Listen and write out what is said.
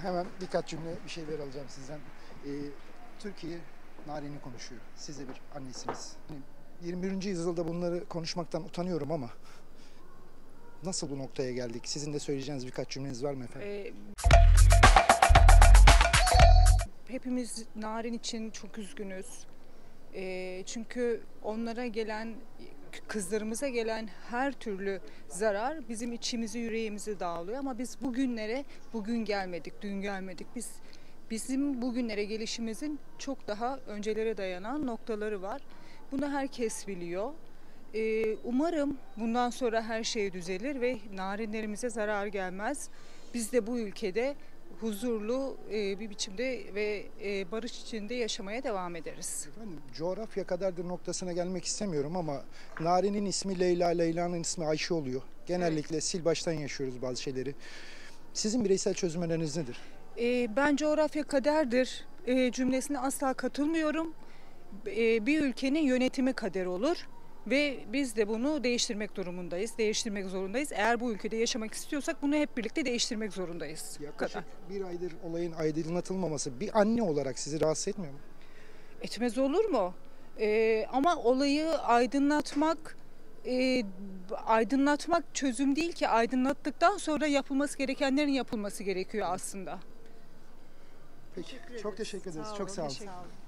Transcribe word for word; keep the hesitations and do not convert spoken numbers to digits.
hemen birkaç cümle bir şeyler alacağım sizden. Ee, Türkiye Narin'i konuşuyor. Siz de bir annesiniz. Hani yirmi birinci yüzyılda bunları konuşmaktan utanıyorum ama nasıl bu noktaya geldik? Sizin de söyleyeceğiniz birkaç cümleniz var mı efendim? Ee, hepimiz Narin için çok üzgünüz. Ee, çünkü onlara gelen, kızlarımıza gelen her türlü zarar bizim içimizi, yüreğimizi dağılıyor. Ama biz bugünlere bugün gelmedik, dün gelmedik. Biz bizim bugünlere gelişimizin çok daha öncelere dayanan noktaları var. Bunu herkes biliyor. Ee, umarım bundan sonra her şey düzelir ve narinlerimize zarar gelmez. Biz de bu ülkede huzurlu e, bir biçimde ve e, barış içinde yaşamaya devam ederiz. Efendim, coğrafya kadardır noktasına gelmek istemiyorum ama Narin'in ismi Leyla, Leyla'nın ismi Ayşe oluyor. Genellikle sil baştan yaşıyoruz bazı şeyleri. Sizin bireysel çözüm öneriniz nedir? E, ben coğrafya kaderdir e, cümlesine asla katılmıyorum. E, bir ülkenin yönetimi kader olur. Ve biz de bunu değiştirmek durumundayız, değiştirmek zorundayız. Eğer bu ülkede yaşamak istiyorsak bunu hep birlikte değiştirmek zorundayız. Yaklaşık bir aydır olayın aydınlatılmaması bir anne olarak sizi rahatsız etmiyor mu? Etmez olur mu? Ee, ama olayı aydınlatmak, e, aydınlatmak çözüm değil ki. Aydınlattıktan sonra yapılması gerekenlerin yapılması gerekiyor aslında. Peki, çok teşekkür ederiz. Sağ çok olun, sağ olun. teşekkür-